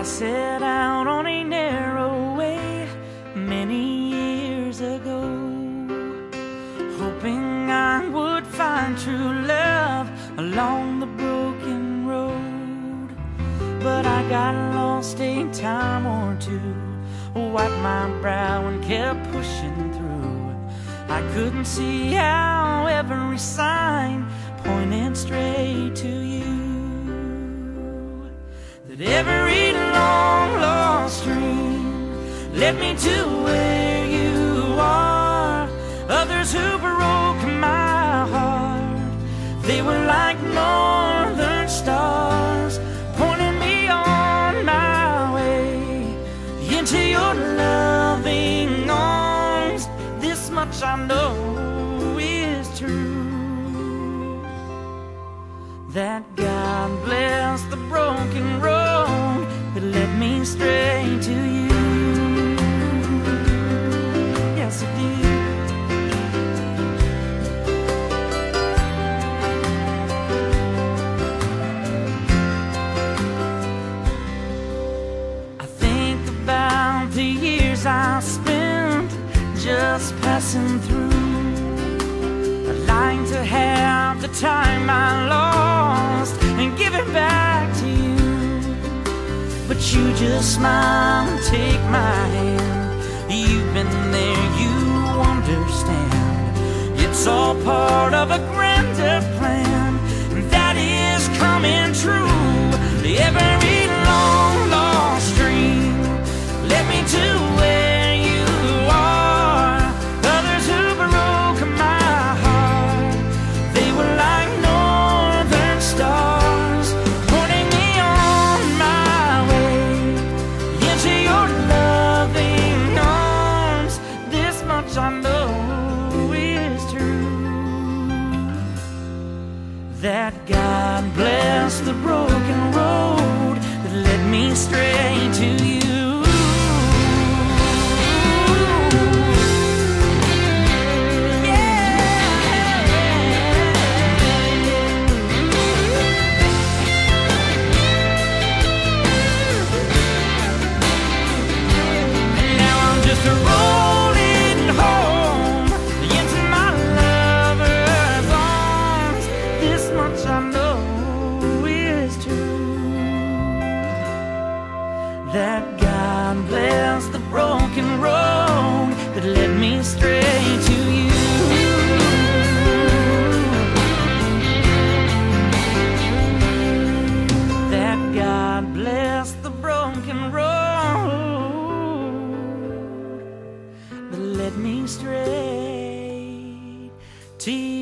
I set out on a narrow way many years ago, hoping I would find true love along the broken road. But I got lost a time or two, wiped my brow and kept pushing through. I couldn't see how every sign pointed straight to you, that every long lost dream led me to where you are. Others who broke my heart, they were like northern stars, pointing me on my way into your loving arms. This much I know is true, that God bless the broken road that led me straight to you. Yes, it did. I think about the years I spent just passing through, lying to have the time I lost and give it back to you. But you just smile and take my hand. You've been there, you understand. It's all part of a grander plan that is coming true. Every long lost dream led me to where you are. Others who broke my heart, they were like northern stars, pointing me on my way into your loving arms. This much I know is true, that God bless the broken road that led me straight to you. Rolling home into my lover's arms. This much I know is true, that God bless the broken road that led me straight to you. That God bless the broken road that led me straight to you.